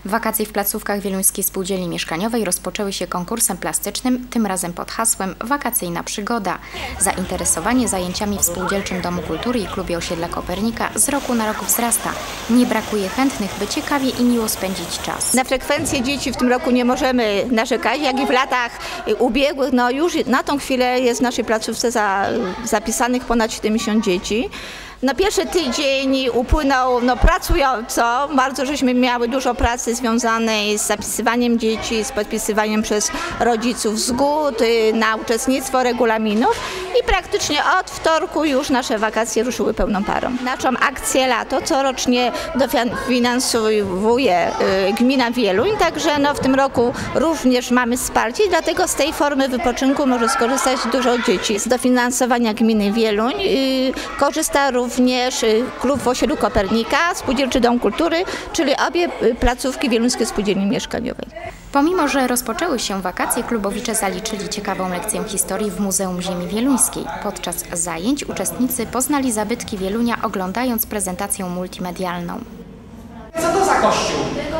Wakacje w placówkach Wieluńskiej Spółdzielni Mieszkaniowej rozpoczęły się konkursem plastycznym, tym razem pod hasłem Wakacyjna przygoda. Zainteresowanie zajęciami w Spółdzielczym Domu Kultury i Klubie Osiedla Kopernika z roku na rok wzrasta. Nie brakuje chętnych, by ciekawie i miło spędzić czas. Na frekwencję dzieci w tym roku nie możemy narzekać, jak i w latach ubiegłych. No już na tą chwilę jest w naszej placówce zapisanych ponad 70 dzieci. Pierwszy tydzień upłynął pracująco, bardzo żeśmy miały dużo pracy związanej z zapisywaniem dzieci, z podpisywaniem przez rodziców zgód na uczestnictwo regulaminów i praktycznie od wtorku już nasze wakacje ruszyły pełną parą. Naszą akcję Lato corocznie dofinansowuje gmina Wieluń, także w tym roku również mamy wsparcie, dlatego z tej formy wypoczynku może skorzystać dużo dzieci. Z dofinansowania gminy Wieluń korzysta również klub w Osiedlu Kopernika, Spółdzielczy Dom Kultury, czyli obie placówki Wieluńskiej Spółdzielni Mieszkaniowej. Pomimo że rozpoczęły się wakacje, klubowicze zaliczyli ciekawą lekcję historii w Muzeum Ziemi Wieluńskiej. Podczas zajęć uczestnicy poznali zabytki Wielunia, oglądając prezentację multimedialną. Co to za kościół?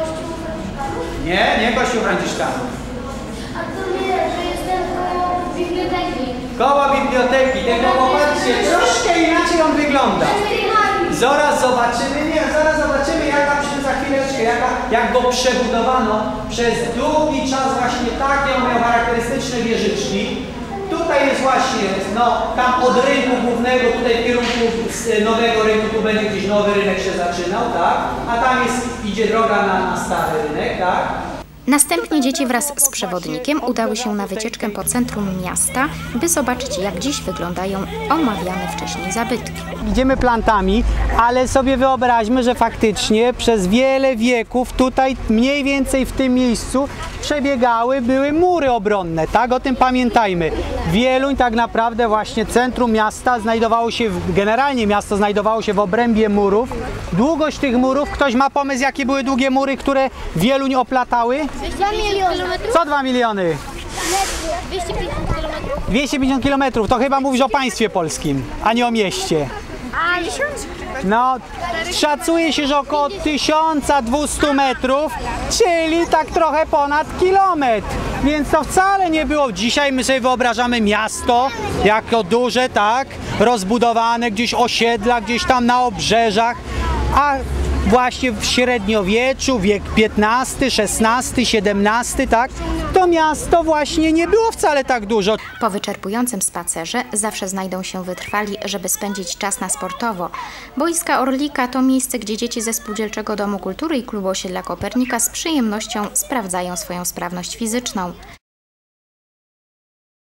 Nie kościół Franciszkanów. A to nie, że jestem koło biblioteki. Koło biblioteki, tego popatrzcie, troszkę inaczej on wygląda. Zaraz zobaczymy jak tam się za chwileczkę, jak go przebudowano przez długi czas właśnie takie, on miał charakterystyczne wieżyczki. Tutaj jest właśnie, tam od rynku głównego, tutaj w kierunku nowego rynku, tu będzie gdzieś nowy rynek się zaczynał, tak? A tam idzie droga na stary rynek, tak? Następnie dzieci wraz z przewodnikiem udały się na wycieczkę po centrum miasta, by zobaczyć, jak dziś wyglądają omawiane wcześniej zabytki. Idziemy plantami, ale sobie wyobraźmy, że faktycznie przez wiele wieków tutaj mniej więcej w tym miejscu były mury obronne, tak? O tym pamiętajmy. Wieluń tak naprawdę właśnie centrum miasta generalnie miasto znajdowało się w obrębie murów. Długość tych murów, ktoś ma pomysł, jakie były długie mury, które Wieluń oplatały? 2 miliony. Co 2 miliony? 250 km. 250 km, to chyba mówisz o państwie polskim, a nie o mieście. A 1000? Szacuje się, że około 1200 metrów, czyli tak trochę ponad kilometr. Więc to wcale nie było. Dzisiaj my sobie wyobrażamy miasto jako duże, tak, rozbudowane, gdzieś osiedla, gdzieś tam na obrzeżach, a właśnie w średniowieczu, wiek XV, XVI, XVII, tak, to miasto właśnie nie było wcale tak dużo. Po wyczerpującym spacerze zawsze znajdą się wytrwali, żeby spędzić czas na sportowo. Boiska Orlika to miejsce, gdzie dzieci ze Spółdzielczego Domu Kultury i Klubu Osiedla Kopernika z przyjemnością sprawdzają swoją sprawność fizyczną.